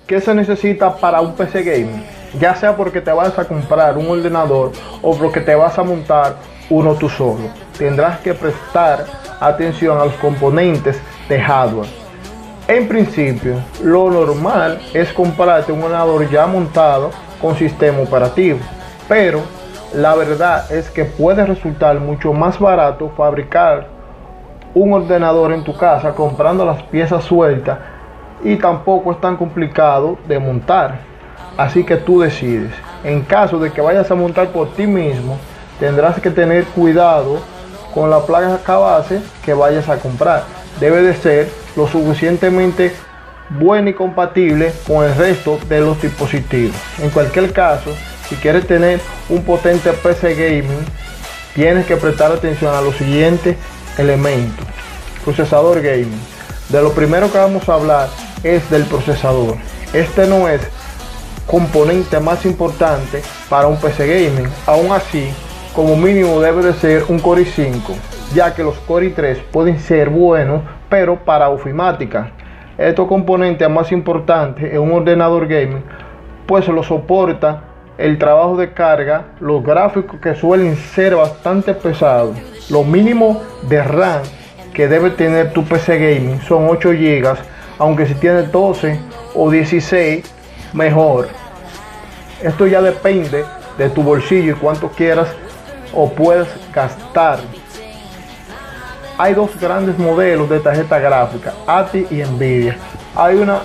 ¿Qué se necesita para un PC gaming? Ya sea porque te vas a comprar un ordenador o porque te vas a montar uno tú solo. Tendrás que prestar atención a los componentes de hardware. En principio, lo normal es comprarte un ordenador ya montado con sistema operativo, pero la verdad es que puede resultar mucho más barato fabricar un ordenador en tu casa comprando las piezas sueltas, y tampoco es tan complicado de montar. Así que tú decides. En caso de que vayas a montar por ti mismo, tendrás que tener cuidado con la placa base que vayas a comprar. Debe de ser lo suficientemente buena y compatible con el resto de los dispositivos. En cualquier caso, si quieres tener un potente PC gaming, tienes que prestar atención a los siguientes elementos. Procesador gaming. De lo primero que vamos a hablar es del procesador. Este no es componente más importante para un PC gaming. Aún así, como mínimo debe de ser un Core i5, ya que los Core i3 pueden ser buenos, pero para ofimática. Estos componentes más importantes en un ordenador gaming, pues lo soporta el trabajo de carga, los gráficos que suelen ser bastante pesados. Lo mínimo de RAM que debe tener tu PC gaming son 8 GB, aunque si tienes 12 o 16, mejor. Esto ya depende de tu bolsillo y cuánto quieras o puedes gastar. Hay dos grandes modelos de tarjeta gráfica, ATI y Nvidia. Hay una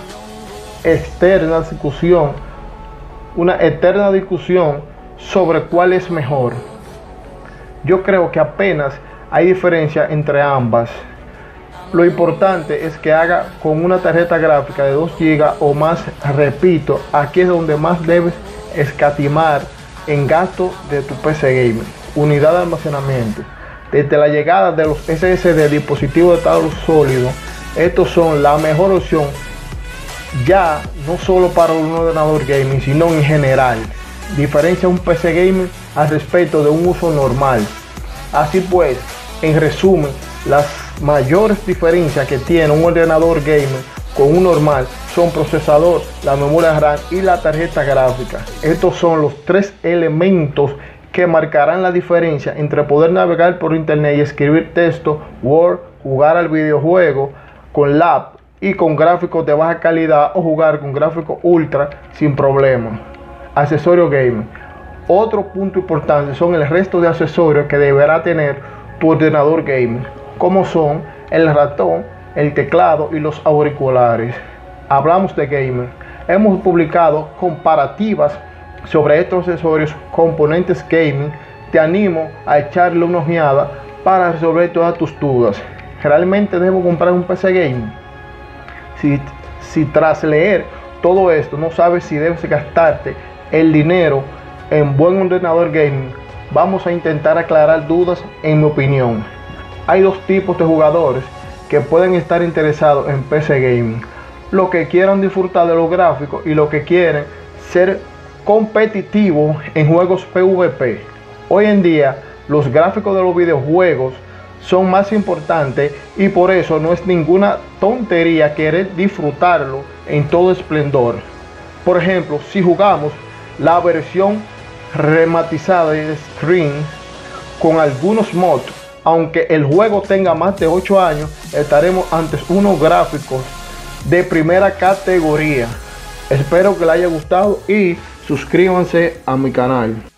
eterna discusión sobre cuál es mejor. Yo creo que apenas hay diferencia entre ambas. Lo importante es que haga con una tarjeta gráfica de 2 GB o más. Repito, aquí es donde más debes escatimar en gasto de tu PC gamer. Unidad de almacenamiento. Desde la llegada de los SSD, dispositivos de estado sólido, estos son la mejor opción, ya no solo para un ordenador gaming, sino en general. Diferencia un PC gamer al respecto de un uso normal. Así pues, en resumen, las mayores diferencias que tiene un ordenador gamer con un normal son procesador, la memoria RAM y la tarjeta gráfica. Estos son los tres elementos que marcarán la diferencia entre poder navegar por internet y escribir texto, Word, jugar al videojuego con laptop y con gráficos de baja calidad, o jugar con gráficos ultra sin problema. Accesorios gaming. Otro punto importante son el resto de accesorios que deberá tener tu ordenador gaming, como son el ratón, el teclado y los auriculares. Hablamos de gamer. Hemos publicado comparativas sobre estos accesorios componentes gaming. Te animo a echarle una ojeada para resolver todas tus dudas. ¿Realmente debo comprar un PC gaming? Si tras leer todo esto no sabes si debes gastarte el dinero en buen ordenador gaming, vamos a intentar aclarar dudas. En mi opinión, hay dos tipos de jugadores que pueden estar interesados en PC gaming: los que quieran disfrutar de los gráficos y los que quieren ser competitivos en juegos PvP. Hoy en día los gráficos de los videojuegos son más importantes, y por eso no es ninguna tontería querer disfrutarlo en todo esplendor. Por ejemplo, si jugamos la versión rematizada de Screen con algunos mods, aunque el juego tenga más de 8 años, estaremos ante unos gráficos de primera categoría. Espero que les haya gustado y suscríbanse a mi canal.